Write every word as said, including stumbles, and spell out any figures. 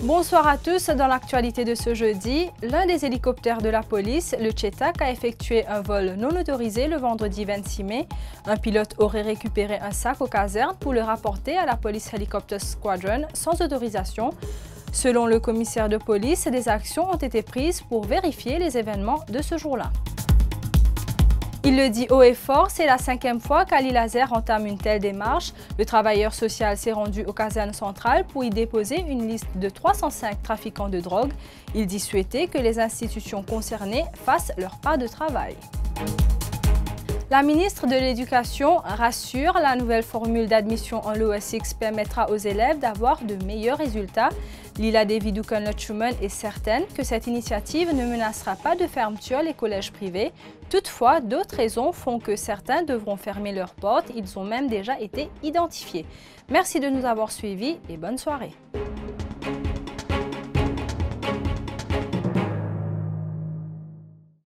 Bonsoir à tous. Dans l'actualité de ce jeudi, l'un des hélicoptères de la police, le Chetak, a effectué un vol non autorisé le vendredi vingt-six mai. Un pilote aurait récupéré un sac aux casernes pour le rapporter à la Police Helicopter Squadron sans autorisation. Selon le commissaire de police, des actions ont été prises pour vérifier les événements de ce jour-là. Il le dit haut et fort, c'est la cinquième fois qu'Ali Lazer entame une telle démarche. Le travailleur social s'est rendu aux casernes centrales pour y déposer une liste de trois cent cinq trafiquants de drogue. Il dit souhaiter que les institutions concernées fassent leur part de travail. La ministre de l'Éducation rassure, la nouvelle formule d'admission en l'O S X permettra aux élèves d'avoir de meilleurs résultats. Lila Devi-Dukan-Lutchuman est certaine que cette initiative ne menacera pas de fermeture les collèges privés. Toutefois, d'autres raisons font que certains devront fermer leurs portes. Ils ont même déjà été identifiés. Merci de nous avoir suivis et bonne soirée.